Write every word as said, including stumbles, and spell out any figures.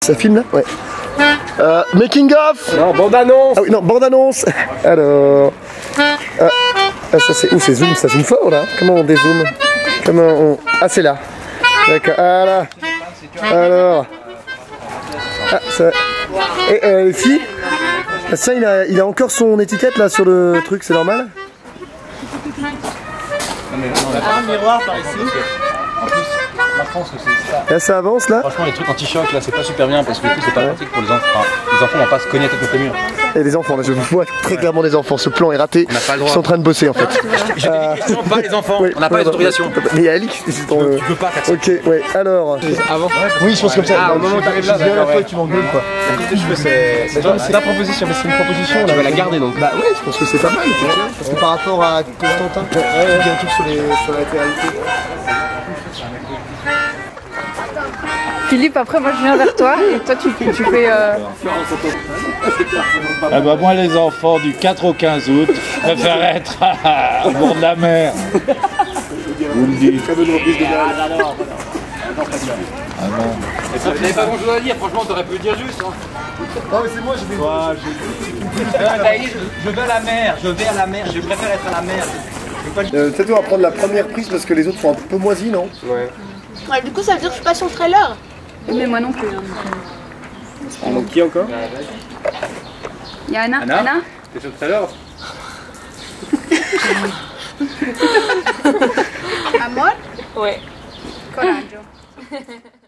Ça filme là? Ouais. Euh, making of. Non, bande-annonce. Ah oui, non, bande-annonce. Alors... Ah, ah, ça c'est où? C'est zoom, ça zoom fort là? Comment on dézoome? Comment on... Ah c'est là. D'accord, ah là. Alors... Ah, ça... Et euh, si ah, ça, il a, il a encore son étiquette là sur le truc, c'est normal? Un miroir par ici. En plus, la France, c'est ça. Là ça avance là? Franchement, les trucs anti-choc là, c'est pas super bien parce que du coup, c'est pas pratique pour les enfants. Enfin, les enfants vont pas se cogner avec le mur. Et les enfants, là je vois très clairement des enfants, ce plan est raté. On n'a pas le droit. Ils sont en train de bosser en fait. J'ai des questions, pas les enfants. Oui, On n'a pas ouais, les autorisations. Mais il y a Alix, c'est ton. Tu peux pas faire ça. Ok, ouais, alors. Avant. Oui, je pense comme ça. Ah, au moment où t'arrives là, je viens la d'accord, fois ouais. tu m'engueules quoi. C'est ta proposition, mais c'est une proposition. Tu vas la garder donc. Bah ouais, je pense que c'est pas mal, tu vois, parce que par rapport à Constantin, il y a un truc sur, les, sur la latéralité. Philippe, après moi je viens vers toi et toi tu, tu fais... Euh... Ah bah moi les enfants du quatre au quinze août préfèrent être au bord de la mer. Vous me dites. Ah non. Ça n'avait pas grand chose à dire, franchement t'aurais pu le dire juste. Hein. Non mais c'est moi, je vais... Ouais, je... je veux la mer, je vais à la mer, je préfère être à la mer. Euh, Peut-être on va prendre la première prise parce que les autres sont un peu moisis, non? Ouais. Ouais, du coup, ça veut dire que je suis pas sur le trailer. Mais moi non plus. Hein. Donc qui encore? Il y a Anna. Anna, Anna t'es sur le trailer? Amor? Ouais. Coraggio.